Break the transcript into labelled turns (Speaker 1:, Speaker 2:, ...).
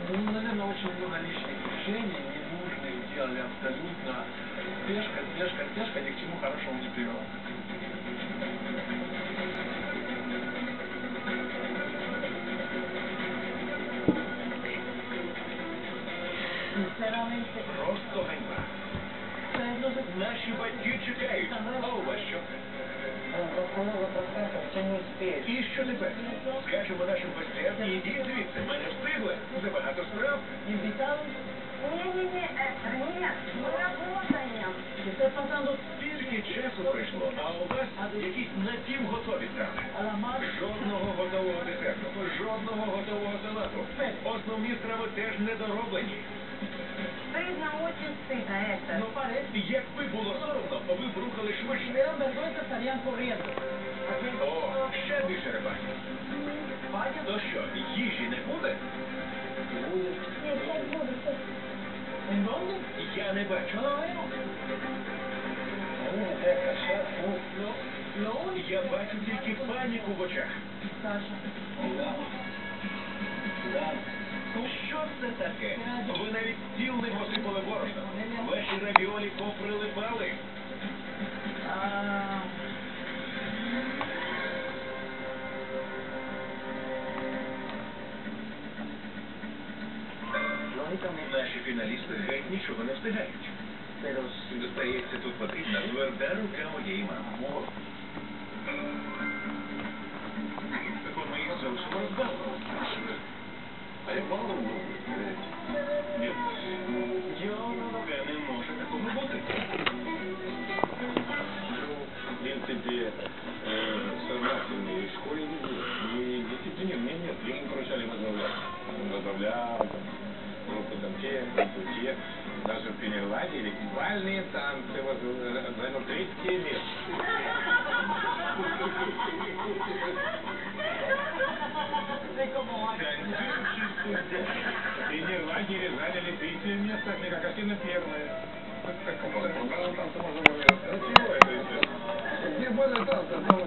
Speaker 1: Ну, наверное, очень много лишних движений, ненужных, делали абсолютно. Спешка ни к чему хорошему не привела.
Speaker 2: Sinceramente,
Speaker 3: Просто ганьба. Наші батьки чекають. А у вас що?
Speaker 2: просто много процентов, все не успеешь.
Speaker 3: І що тепер? Скажемо нашим гостям, ідіть звідси, ми не встигли. Забагато справ.
Speaker 2: Invitados,
Speaker 4: Не-не-не, нет, мы работаем.
Speaker 2: está pasando
Speaker 3: Скільки часу пройшло, а у вас якісь напівготові страви.
Speaker 2: a la mar.
Speaker 3: Жодного готового десерту, жодного готового салату. Основні страви теж недороблені.
Speaker 4: Стыдно, очень стыдно это.
Speaker 2: No parece.
Speaker 3: Якби було соромно, ви б рухали
Speaker 2: Si
Speaker 3: швидше.
Speaker 2: tuvieran vergüenza estarían corriendo. Aquí,
Speaker 3: О, ще більше рибаків.
Speaker 2: vayan.
Speaker 3: То що, їжі не буде?
Speaker 2: ¿En dónde?
Speaker 3: Я не бачу.
Speaker 2: No lo veo. Lo único
Speaker 3: Я бачу тільки паніку в очах.
Speaker 2: Саша.
Speaker 3: Що це таке? Ви навіть стіл не посипали борошном. Ваші равіолі поприлипали.
Speaker 2: Ah,
Speaker 3: Наші фіналісти геть нічого не встигають. Здається, тут потрібна тверда рука моєї мами. Так ми їх зовсім розбавили. А я мало Ні. Це не може такого бути.
Speaker 5: В принципе, сознательный в школе не был. Не дисциплинированный, нет. Ему поручали возглавлять. Он возглавлял, там, группу там тех. Даже в Пенерладе бальные танцы занял 3 место.
Speaker 2: sé cómo va.
Speaker 5: В Пенерладе заняли 3 место, как активно первое. Как танцы можно было. Красиво это все.
Speaker 1: Где были танцы?